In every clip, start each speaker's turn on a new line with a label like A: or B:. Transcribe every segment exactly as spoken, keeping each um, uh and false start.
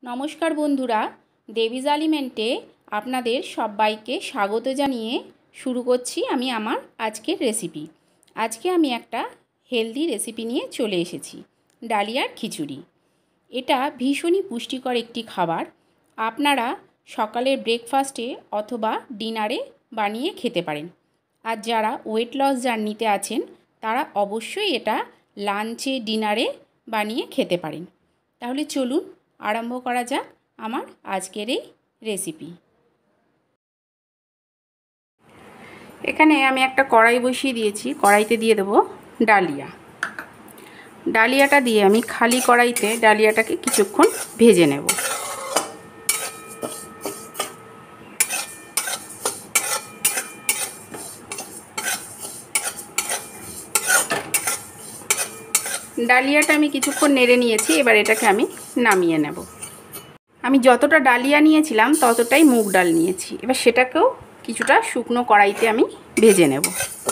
A: নমস্কার বন্ধুরা, দেবীজ আলিমেন্টে আপনাদের সবাইকে স্বাগত জানিয়ে শুরু করছি আমি আমার আজকের রেসিপি। আজকে আমি একটা হেলদি রেসিপি নিয়ে চলে এসেছি, ডালিয়ার খিচুড়ি। এটা ভীষণই পুষ্টিকর একটি খাবার। আপনারা সকালের ব্রেকফাস্টে অথবা ডিনারে বানিয়ে খেতে পারেন। আর যারা ওয়েট লস জার্নিতে আছেন তারা অবশ্যই এটা লাঞ্চে ডিনারে বানিয়ে খেতে পারেন। তাহলে চলুন আরম্ভ করা যাক আমার আজকের এই রেসিপি। এখানে আমি একটা কড়াই বসিয়ে দিয়েছি। কড়াইতে দিয়ে দেবো ডালিয়া। ডালিয়াটা দিয়ে আমি খালি কড়াইতে ডালিয়াটাকে কিছুক্ষণ ভেজে নেব। ডালিয়াটা আমি কিছুক্ষণ নেড়ে নিয়েছি। এবার এটাকে আমি নামিয়ে নেব। আমি যতটা ডালিয়া নিয়েছিলাম ততটাই মুগ ডাল নিয়েছি। এবার সেটাকেও কিছুটা শুকনো কড়াইতে আমি ভেজে নেব।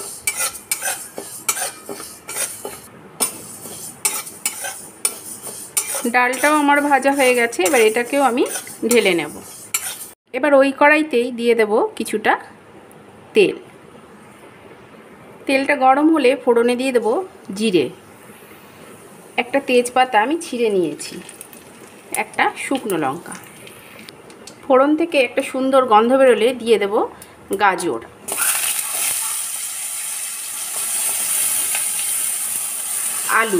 A: ডালটাও আমার ভাজা হয়ে গেছে। এবার এটাকেও আমি ঢেলে নেব। এবার ওই কড়াইতেই দিয়ে দেব কিছুটা তেল। তেলটা গরম হলে ফোড়নে দিয়ে দেব জিরে, একটা তেজপাতা আমি ছিঁড়ে নিয়েছি, একটা শুকনো লঙ্কা। ফোড়ন থেকে একটা সুন্দর গন্ধ বেরোলে দিয়ে দেব গাজর, আলু।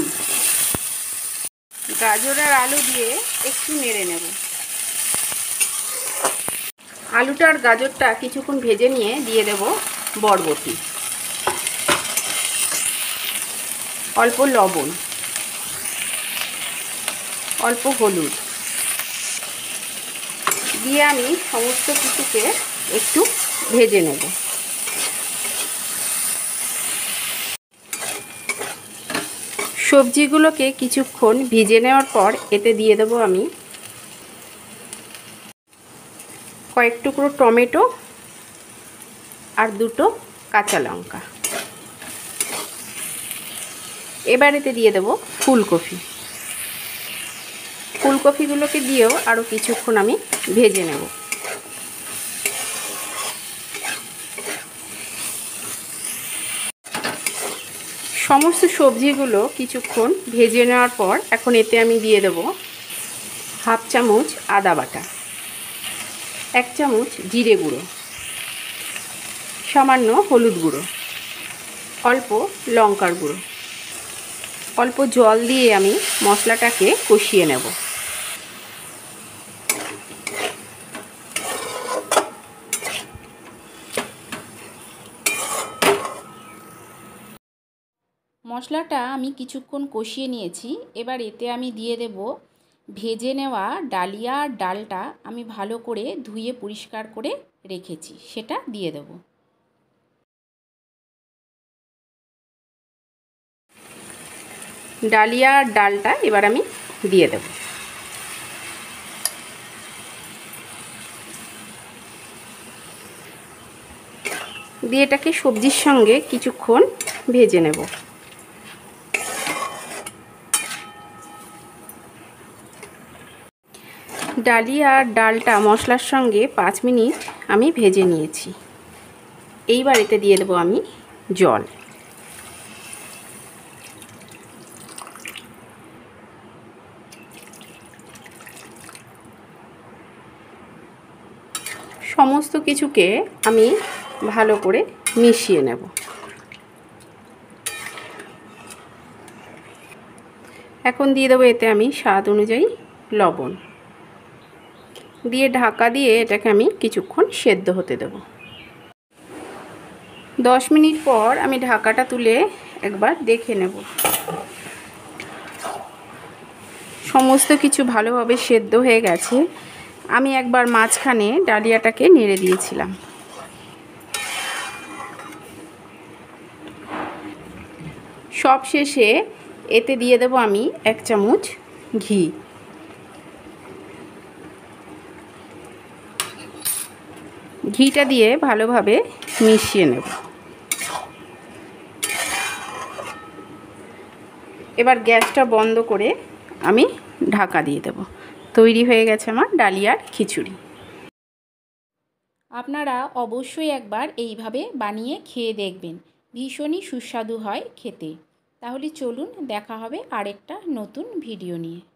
A: গাজর আর আলু দিয়ে একটু নেড়ে নেব। আলুটা আর গাজরটা কিছুক্ষণ ভেজে নিয়ে দিয়ে দেব বরবটি, অল্প লবণ, অল্প হলুদ দিয়ে আমি সমস্ত কিছুকে একটু ভেজে নেব। সবজিগুলোকে কিছুক্ষণ ভিজে নেওয়ার পর এতে দিয়ে দেব আমি কয়েক টুকরো টমেটো আর দুটো কাঁচা লঙ্কা। এবার এতে দিয়ে দেব ফুলকপি। ফুলকপিগুলোকে দিয়েও আরও কিছুক্ষণ আমি ভেজে নেব। সমস্ত সবজিগুলো কিছুক্ষণ ভেজে নেওয়ার পর এখন এতে আমি দিয়ে দেব হাফ চামচ আদা বাটা, এক চামচ জিরে গুঁড়ো, সামান্য হলুদ গুঁড়ো, অল্প লঙ্কার গুঁড়ো। অল্প জল দিয়ে আমি মশলাটাকে কষিয়ে নেব। মশলাটা আমি কিছুক্ষণ কষিয়ে নিয়েছি। এবার এতে আমি দিয়ে দেব ভেজে নেওয়া ডালিয়া আর ডালটা আমি ভালো করে ধুয়ে পরিষ্কার করে রেখেছি, সেটা দিয়ে দেব। ডালিয়া আর ডালটা এবার আমি দিয়ে দেব। দিয়ে এটাকে সবজির সঙ্গে কিছুক্ষণ ভেজে নেব। ডালিয়া আর ডালটা মশলার সঙ্গে পাঁচ মিনিট আমি ভেজে নিয়েছি। এইবার এতে দিয়ে দেবো আমি জল। সমস্ত কিছুকে আমি ভালো করে মিশিয়ে নেব। এখন দিয়ে দেবো এতে আমি স্বাদ অনুযায়ী লবণ দিয়ে ঢাকা দিয়ে এটাকে আমি কিছুক্ষণ সেদ্ধ হতে দেব। দশ মিনিট পর আমি ঢাকাটা তুলে একবার দেখে নেব। সমস্ত কিছু ভালোভাবে সেদ্ধ হয়ে গেছে। আমি একবার মাঝখানে ডালিয়াটাকে নেড়ে দিয়েছিলাম। সব শেষে এতে দিয়ে দেব আমি এক চামচ ঘি। ঘিটা দিয়ে ভালোভাবে মিশিয়ে নেব। এবার গ্যাসটা বন্ধ করে আমি ঢাকা দিয়ে দেব। তৈরি হয়ে গেছে আমার ডালিয়ার খিচুড়ি। আপনারা অবশ্যই একবার এইভাবে বানিয়ে খেয়ে দেখবেন, ভীষণই সুস্বাদু হয় খেতে। তাহলে চলুন দেখা হবে আরেকটা নতুন ভিডিও নিয়ে।